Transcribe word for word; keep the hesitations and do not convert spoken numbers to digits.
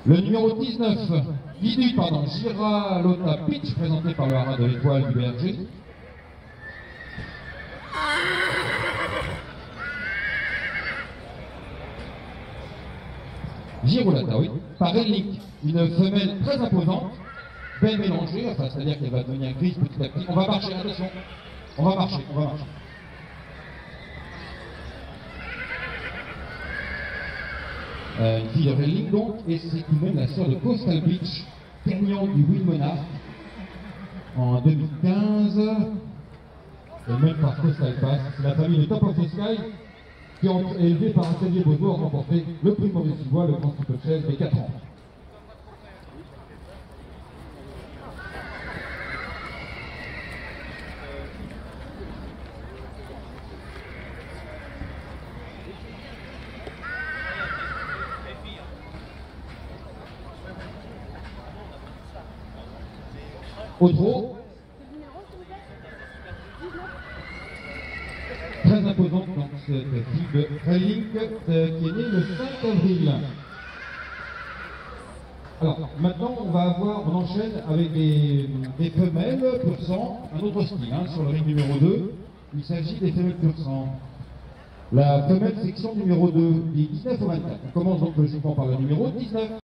Le numéro dix-neuf, dix-huit, pardon, Giralota Pitch, présenté par le haras de l'Étoile du Berger. Girolata, oui, par Elnik, une femelle très imposante, belle mélangée, enfin, c'est-à-dire qu'elle va devenir grise petit à petit. On va marcher, attention, on va marcher, on va marcher. Euh, une fille de Elnik donc, et c'est tout de même la sœur de Coastal Beach, gagnant du Will Monarch en deux mille quinze, et même par Coastal Pass. C'est la famille de Top of the Sky qui ont été élevés par un Xavier Bozo a remporté le prix Maurice Dubois, le Grand Steeplechase des quatre ans. Au trot, très imposante dans cette fille de Relink euh, qui est née le cinq avril. Alors maintenant on va avoir, on enchaîne avec des, des femelles pur sang, un autre style hein, sur le ring numéro deux. Il s'agit des femelles pur sang. La femelle section numéro deux, des dix-neuf au vingt-quatre. On commence donc logiquement par le numéro dix-neuf.